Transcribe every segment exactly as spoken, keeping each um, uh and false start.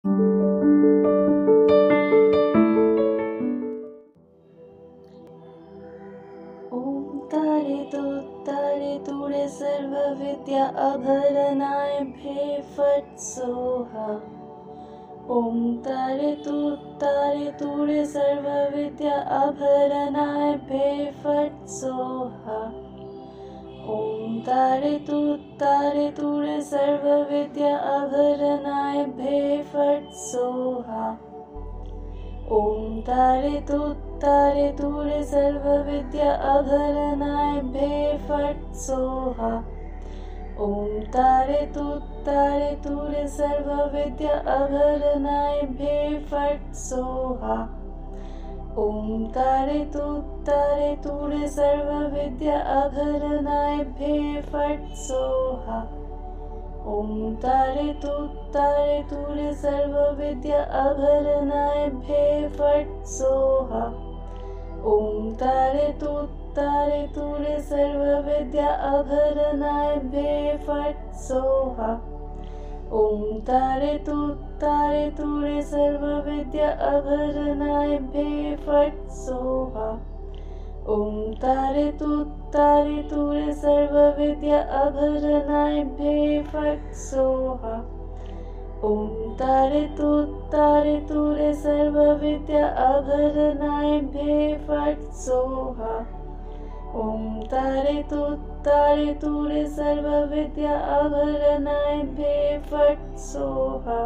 ओम तारे तुत्तारे तुरे सर्वविद्या अभरणाय फट् सोहा। ओम तारे तुत्तारे तुरे सर्वविद्या अभरणाय फट् सोहा। ओम तारे तुत्तारे तुरे सर्वविद्या अभरणाय फट् सोहा। ओम तारे तुत्तारे तुरे सर्वविद्या अभरणाय फट् सोहा। ओम तारे तुत्तारे तुरे सर्वविद्या अभरणाय फट् सोहा। ओम तारे तुत्तारे तुरे सर्वविद्या अभरणाय फट् सोहा। ओम तारे तुत्तारे तुरे सर्वविद्या अभरणाय फट् सोहा। ओम तारे तुत्तारे तुरे सर्वविद्या अभरणाय फट् सोहा। ओम तारे तुत्तारे तुरे सर्वविद्या अभरणाय फट् सोहा। ओम तारे तुत्तारे तुरे सर्वविद्या अभरणाय फट् सोहा। ओम तारे तुत्तारे तुरे सर्वविद्या अभरणाय फट् सोहा। ओम तारे तुत्तारे तुरे सर्वविद्या अभरणाय फट् सोहा।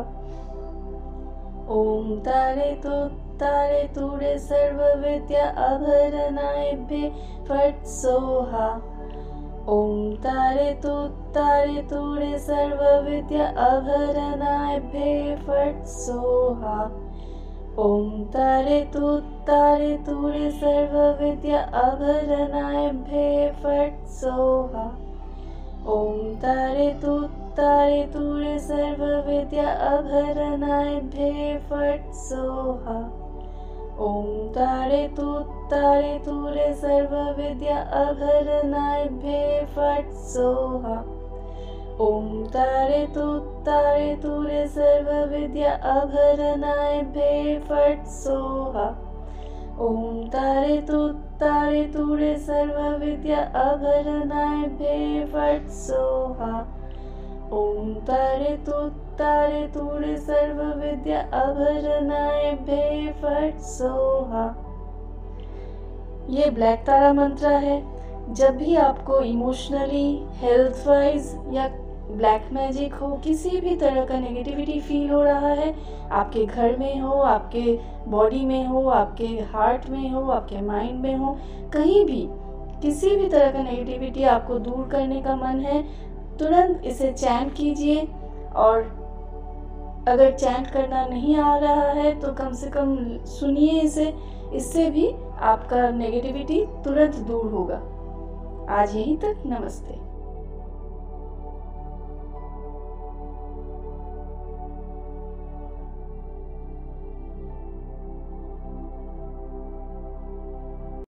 ओम तारे तुत्तारे तुरे सर्वविद्या अभरणाय फट् सोहा। ओम तारे तुत्तारे तुरे सर्वविद्या अभरणाय फट् सोहा। ओम तारे तुत्तारे तुरे सर्वविद्या अभरणाय फट् सोहा। ओम तारे तुत्तारे तुरे सर्वविद्या अभरणाय फट् सोहा। ओम तारे तुत्तारे तुरे सर्वविद्या अभरणाय फट् सोहा। ओम तारे तुत्तारे तुरे सर्वविद्या अभरणाय फट् सोहा। ओम तारे तुत्तारे तुरे सर्वविद्या अभरणाय फट् सोहा। ओम तारे तुत्तारे तुरे सर्वविद्या अभरणाय फट् सोहा। ये ब्लैक तारा मंत्र है। जब भी आपको इमोशनली, हेल्थ वाइज या ब्लैक मैजिक हो, किसी भी तरह का नेगेटिविटी फील हो रहा है, आपके घर में हो, आपके बॉडी में हो, आपके हार्ट में हो, आपके माइंड में हो, कहीं भी किसी भी तरह का नेगेटिविटी आपको दूर करने का मन है, तुरंत इसे चैंट कीजिए। और अगर चैंट करना नहीं आ रहा है तो कम से कम सुनिए इसे। इससे भी आपका नेगेटिविटी तुरंत दूर होगा। आज यहीं तक। नमस्ते।